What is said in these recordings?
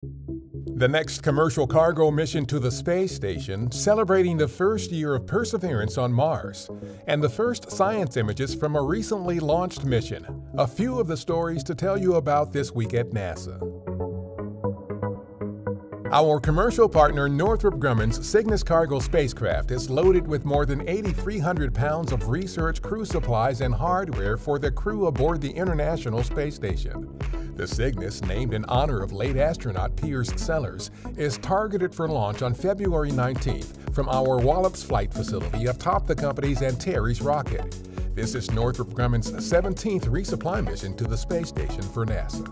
The next commercial cargo mission to the space station, celebrating the first year of perseverance on Mars, and the first science images from a recently launched mission. A few of the stories to tell you about this week at NASA. Our commercial partner Northrop Grumman's Cygnus cargo spacecraft is loaded with more than 8,300 pounds of research, crew supplies, and hardware for the crew aboard the International Space Station. The Cygnus, named in honor of late astronaut Piers Sellers, is targeted for launch on February 19th from our Wallops Flight Facility atop the company's Antares rocket. This is Northrop Grumman's 17th resupply mission to the space station for NASA.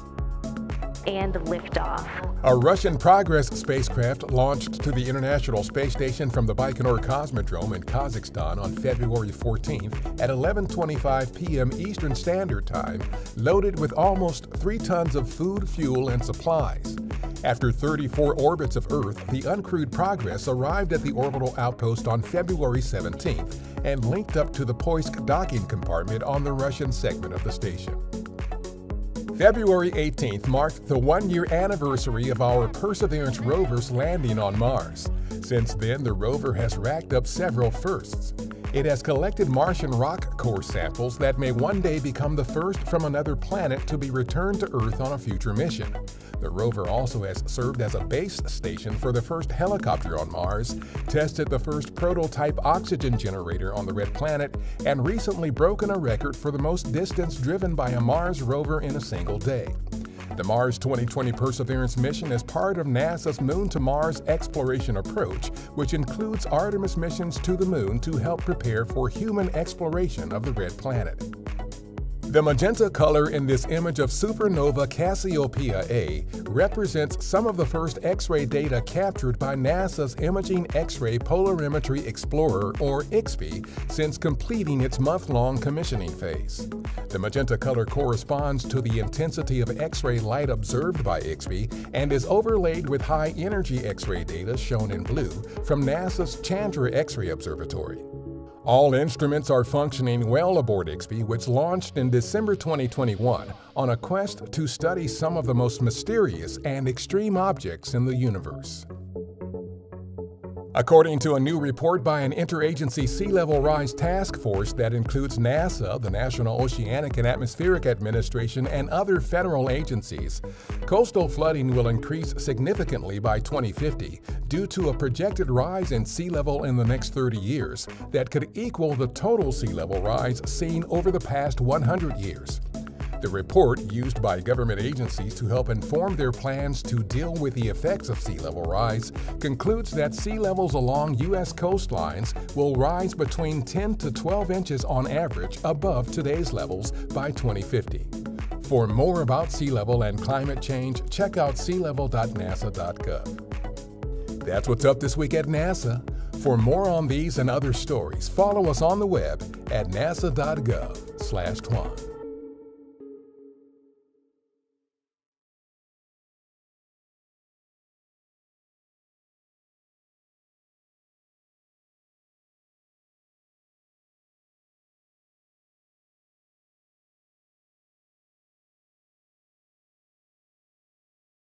And liftoff. A Russian Progress spacecraft launched to the International Space Station from the Baikonur Cosmodrome in Kazakhstan on February 14th at 11:25 p.m. Eastern Standard Time, loaded with almost 3 tons of food, fuel, and supplies. After 34 orbits of Earth, the uncrewed Progress arrived at the orbital outpost on February 17th and linked up to the Poisk docking compartment on the Russian segment of the station. February 18th marked the 1-year anniversary of our Perseverance rover's landing on Mars. Since then, the rover has racked up several firsts. It has collected Martian rock core samples that may one day become the first from another planet to be returned to Earth on a future mission. The rover also has served as a base station for the first helicopter on Mars, tested the first prototype oxygen generator on the Red Planet, and recently broken a record for the most distance driven by a Mars rover in a single day. The Mars 2020 Perseverance mission is part of NASA's Moon to Mars exploration approach, which includes Artemis missions to the Moon to help prepare for human exploration of the Red Planet. The magenta color in this image of supernova Cassiopeia A represents some of the first X-ray data captured by NASA's Imaging X-ray Polarimetry Explorer, or IXPE, since completing its month-long commissioning phase. The magenta color corresponds to the intensity of X-ray light observed by IXPE and is overlaid with high-energy X-ray data, shown in blue, from NASA's Chandra X-ray Observatory. All instruments are functioning well aboard IXPE, which launched in December 2021 on a quest to study some of the most mysterious and extreme objects in the universe. According to a new report by an interagency sea level rise task force that includes NASA, the National Oceanic and Atmospheric Administration, and other federal agencies, coastal flooding will increase significantly by 2050 due to a projected rise in sea level in the next 30 years that could equal the total sea level rise seen over the past 100 years. The report, used by government agencies to help inform their plans to deal with the effects of sea level rise, concludes that sea levels along U.S. coastlines will rise between 10 to 12 inches on average above today's levels by 2050. For more about sea level and climate change, check out sealevel.nasa.gov. That's what's up this week at NASA. For more on these and other stories, follow us on the web at nasa.gov/twan.